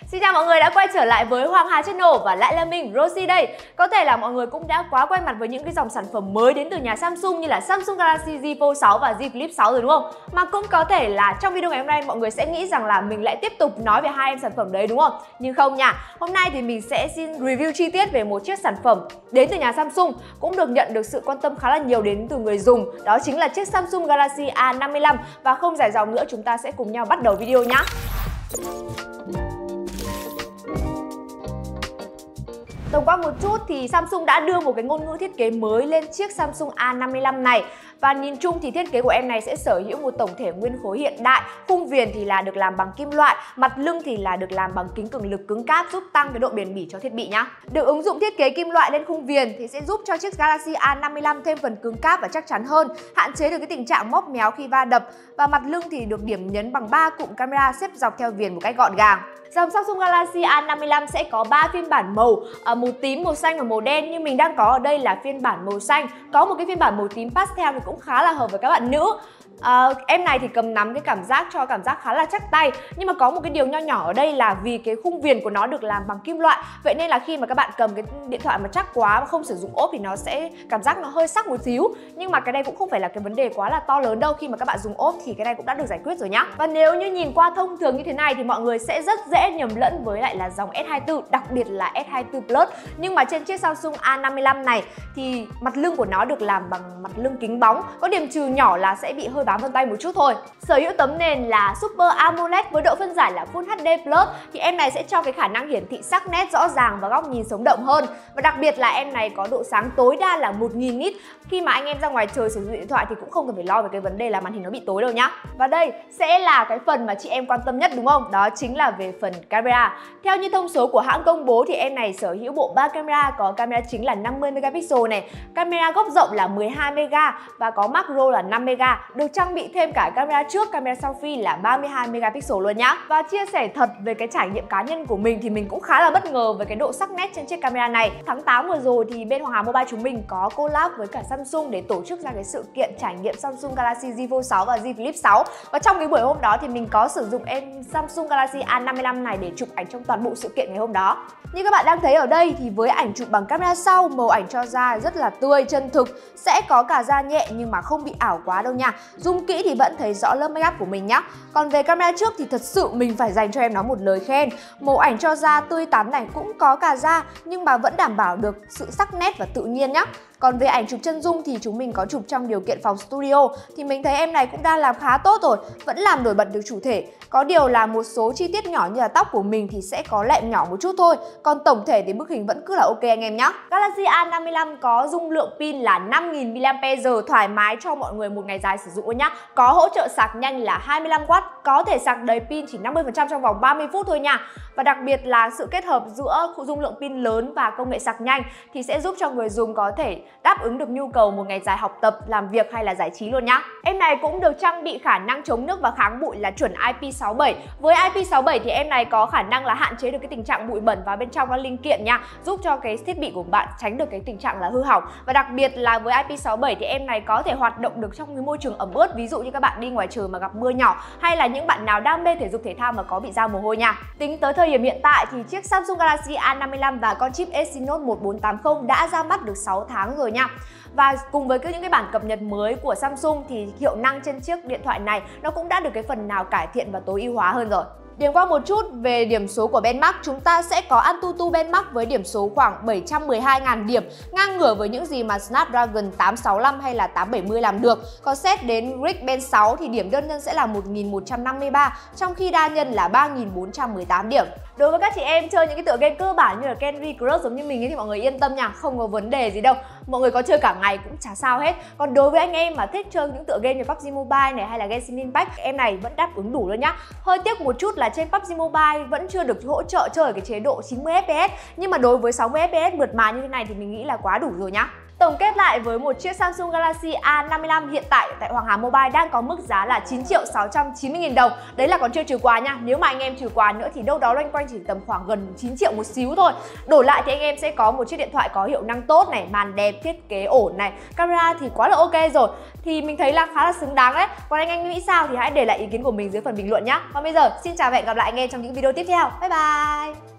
Xin chào mọi người đã quay trở lại với Hoàng Hà Channel và lại là mình Rosie đây. Có thể là mọi người cũng đã quá quen mặt với những cái dòng sản phẩm mới đến từ nhà Samsung như là Samsung Galaxy Z Fold 6 và Z Flip 6 rồi đúng không? Mà cũng có thể là trong video ngày hôm nay mọi người sẽ nghĩ rằng là mình lại tiếp tục nói về hai em sản phẩm đấy đúng không? Nhưng không nha. Hôm nay thì mình sẽ xin review chi tiết về một chiếc sản phẩm đến từ nhà Samsung cũng được nhận được sự quan tâm khá là nhiều đến từ người dùng. Đó chính là chiếc Samsung Galaxy A55 và không dài dòng nữa chúng ta sẽ cùng nhau bắt đầu video nhé. Tổng quan một chút thì Samsung đã đưa một cái ngôn ngữ thiết kế mới lên chiếc Samsung A55 này. Và nhìn chung thì thiết kế của em này sẽ sở hữu một tổng thể nguyên khối hiện đại. Khung viền thì là được làm bằng kim loại, mặt lưng thì là được làm bằng kính cường lực cứng cáp giúp tăng cái độ bền bỉ cho thiết bị nhá. Được ứng dụng thiết kế kim loại lên khung viền thì sẽ giúp cho chiếc Galaxy A55 thêm phần cứng cáp và chắc chắn hơn, hạn chế được cái tình trạng móp méo khi va đập. Và mặt lưng thì được điểm nhấn bằng 3 cụm camera xếp dọc theo viền một cách gọn gàng. Dòng Samsung Galaxy A55 sẽ có 3 phiên bản màu, màu tím, màu xanh và màu đen. Nhưng mình đang có ở đây là phiên bản màu xanh. Có một cái phiên bản màu tím pastel thì cũng khá là hợp với các bạn nữ. Em này thì cầm nắm cái cảm giác cho cảm giác khá là chắc tay. Nhưng mà có một cái điều nho nhỏ ở đây là vì cái khung viền của nó được làm bằng kim loại. Vậy nên là khi mà các bạn cầm cái điện thoại mà chắc quá và không sử dụng ốp thì nó sẽ cảm giác nó hơi sắc một xíu. Nhưng mà cái này cũng không phải là cái vấn đề quá là to lớn đâu. Khi mà các bạn dùng ốp thì cái này cũng đã được giải quyết rồi nhá. Và nếu như nhìn qua thông thường như thế này thì mọi người sẽ rất dễ nhầm lẫn với lại là dòng S24, đặc biệt là S24 Plus. Nhưng mà trên chiếc Samsung A55 này thì mặt lưng của nó được làm bằng mặt lưng kính bóng. Có điểm trừ nhỏ là sẽ bị hơi bám vân tay một chút thôi. Sở hữu tấm nền là Super AMOLED với độ phân giải là Full HD Plus thì em này sẽ cho cái khả năng hiển thị sắc nét rõ ràng và góc nhìn sống động hơn. Và đặc biệt là em này có độ sáng tối đa là 1000 nit. Khi mà anh em ra ngoài trời sử dụng điện thoại thì cũng không cần phải lo về cái vấn đề là màn hình nó bị tối đâu nhá. Và đây sẽ là cái phần mà chị em quan tâm nhất đúng không? Đó chính là về phần camera. Theo như thông số của hãng công bố thì em này sở hữu bộ 3 camera, có camera chính là 50 megapixel này, camera góc rộng là 12 mega và có macro là 5 mega. Được trang bị thêm cả camera trước, camera sau phi là 32 megapixel luôn nhá. Và chia sẻ thật về cái trải nghiệm cá nhân của mình thì mình cũng khá là bất ngờ với cái độ sắc nét trên chiếc camera này. Tháng 8 vừa rồi thì bên Hoàng Hà Mobile chúng mình có collab với cả Samsung để tổ chức ra cái sự kiện trải nghiệm Samsung Galaxy Z Fold 6 và Z Flip 6. Và trong cái buổi hôm đó thì mình có sử dụng em Samsung Galaxy A55 này để chụp ảnh trong toàn bộ sự kiện ngày hôm đó. Như các bạn đang thấy ở đây thì với ảnh chụp bằng camera sau, màu ảnh cho ra rất là tươi, chân thực. Sẽ có cả da nhẹ nhưng mà không bị ảo quá đâu nha. Zoom kỹ thì vẫn thấy rõ lớp make up của mình nhá. Còn về camera trước thì thật sự mình phải dành cho em nó một lời khen. Màu ảnh cho ra tươi tắn này, cũng có cả da nhưng mà vẫn đảm bảo được sự sắc nét và tự nhiên nhá. Còn về ảnh chụp chân dung thì chúng mình có chụp trong điều kiện phòng studio thì mình thấy em này cũng đang làm khá tốt rồi, vẫn làm nổi bật được chủ thể. Có điều là một số chi tiết nhỏ như là tóc của mình thì sẽ có lẹm nhỏ một chút thôi. Còn tổng thể thì bức hình vẫn cứ là ok anh em nhé. Galaxy A55 có dung lượng pin là 5000 mAh, thoải mái cho mọi người một ngày dài sử dụng luôn nhá. Có hỗ trợ sạc nhanh là 25W, có thể sạc đầy pin chỉ 50% trong vòng 30 phút thôi nha. Và đặc biệt là sự kết hợp giữa dung lượng pin lớn và công nghệ sạc nhanh thì sẽ giúp cho người dùng có thể đáp ứng được nhu cầu một ngày dài học tập, làm việc hay là giải trí luôn nhá. Em này cũng được trang bị khả năng chống nước và kháng bụi là chuẩn IP67. Với IP67 thì em này có khả năng là hạn chế được cái tình trạng bụi bẩn vào bên trong các linh kiện nha, giúp cho cái thiết bị của bạn tránh được cái tình trạng là hư hỏng. Và đặc biệt là với IP67 thì em này có thể hoạt động được trong cái môi trường ẩm ướt, ví dụ như các bạn đi ngoài trời mà gặp mưa nhỏ hay là những bạn nào đam mê thể dục thể thao mà có bị ra mồ hôi nha. Tính tới thời điểm hiện tại thì chiếc Samsung Galaxy A55 và con chip Exynos 1480 đã ra mắt được 6 tháng rồi nha. Và cùng với những cái bản cập nhật mới của Samsung thì hiệu năng trên chiếc điện thoại này nó cũng đã được cái phần nào cải thiện và tối ưu hóa hơn rồi. Điểm qua một chút về điểm số của benchmark, chúng ta sẽ có Antutu benchmark với điểm số khoảng 712.000 điểm, ngang ngửa với những gì mà Snapdragon 865 hay là 870 làm được. Còn xét đến Geekbench 6 thì điểm đơn nhân sẽ là 1153, trong khi đa nhân là 3418 điểm. Đối với các chị em chơi những cái tựa game cơ bản như là Candy Crush giống như mình ấy thì mọi người yên tâm nha, không có vấn đề gì đâu. Mọi người có chơi cả ngày cũng chả sao hết. Còn đối với anh em mà thích chơi những tựa game như PUBG Mobile này hay là Genshin Impact, em này vẫn đáp ứng đủ luôn nhá. Hơi tiếc một chút là trên PUBG Mobile vẫn chưa được hỗ trợ chơi ở cái chế độ 90 FPS, nhưng mà đối với 60 FPS mượt mà như thế này thì mình nghĩ là quá đủ rồi nhá. Tổng kết lại với một chiếc Samsung Galaxy A55 hiện tại tại Hoàng Hà Mobile đang có mức giá là 9.690.000 đồng. Đấy là còn chưa trừ quà nha. Nếu mà anh em trừ quà nữa thì đâu đó loanh quanh chỉ tầm khoảng gần 9 triệu một xíu thôi. Đổi lại thì anh em sẽ có một chiếc điện thoại có hiệu năng tốt này, màn đẹp, thiết kế ổn này, camera thì quá là ok rồi. Thì mình thấy là khá là xứng đáng đấy. Còn anh em nghĩ sao thì hãy để lại ý kiến của mình dưới phần bình luận nhé. Còn bây giờ xin chào và hẹn gặp lại anh em trong những video tiếp theo. Bye bye.